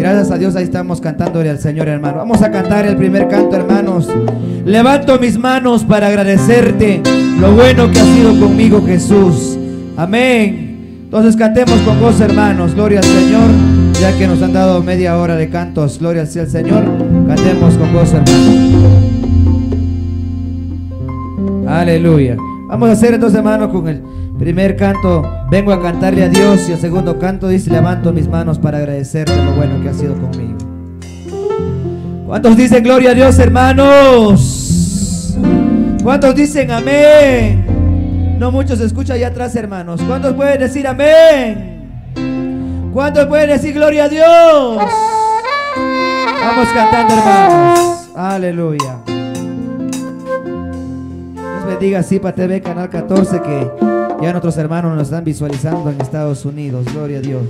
Gracias a Dios, ahí estamos cantándole al Señor, hermano. Vamos a cantar el primer canto, hermanos. Levanto mis manos para agradecerte lo bueno que ha sido conmigo, Jesús. Amén. Entonces cantemos con gozo, hermanos. Gloria al Señor, ya que nos han dado media hora de cantos. Gloria sea al Señor. Cantemos con gozo, hermanos. Aleluya. Vamos a hacer entonces, hermanos, con el primer canto, vengo a cantarle a Dios. Y el segundo canto dice, levanto mis manos para agradecerte lo bueno que ha sido conmigo. ¿Cuántos dicen gloria a Dios, hermanos? ¿Cuántos dicen amén? No muchos se escucha allá atrás, hermanos. ¿Cuántos pueden decir amén? ¿Cuántos pueden decir gloria a Dios? Vamos cantando, hermanos. Aleluya. Dios bendiga Zipa TV Canal 14, que ya nuestros hermanos nos están visualizando en Estados Unidos. Gloria a Dios.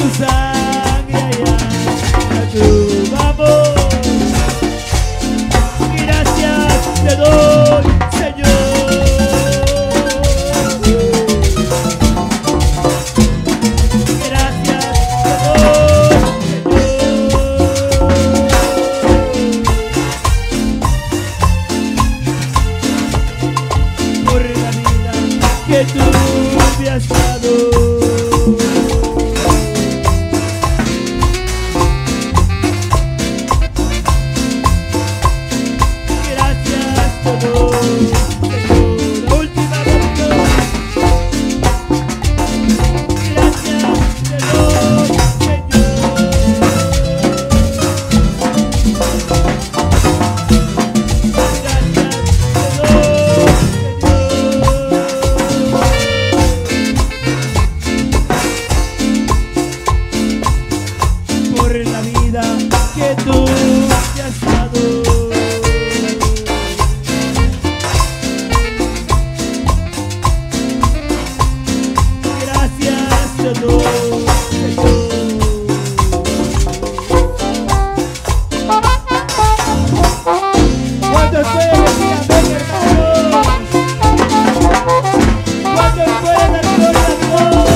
sangre allá. Vamos. Gracias te doy, Señor. Gracias te doy, Señor, por la vida que tú me has dado. Que tú te has dado. Gracias te doy, Señor. ¿Cuántos pueden decir amén, hermanos? ¿Cuántos pueden dar gloria a Dios?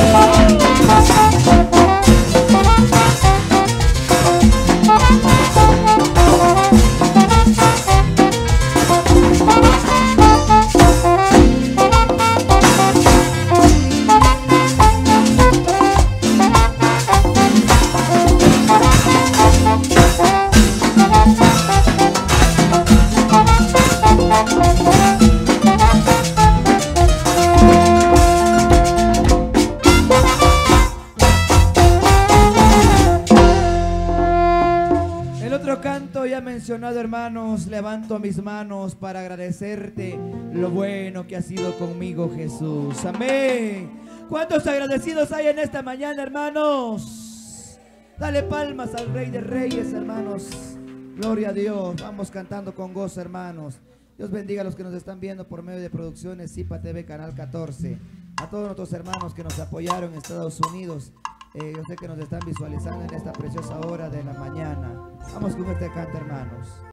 Canto ya mencionado, hermanos, levanto mis manos para agradecerte lo bueno que has sido conmigo, Jesús. Amén. ¿Cuántos agradecidos hay en esta mañana, hermanos? Dale palmas al Rey de Reyes, hermanos. Gloria a Dios. Vamos cantando con gozo, hermanos. Dios bendiga a los que nos están viendo por medio de Producciones Zipa TV Canal 14. A todos nuestros hermanos que nos apoyaron en Estados Unidos. Yo sé que nos están visualizando en esta preciosa hora de la mañana. Vamos con este canto, hermanos.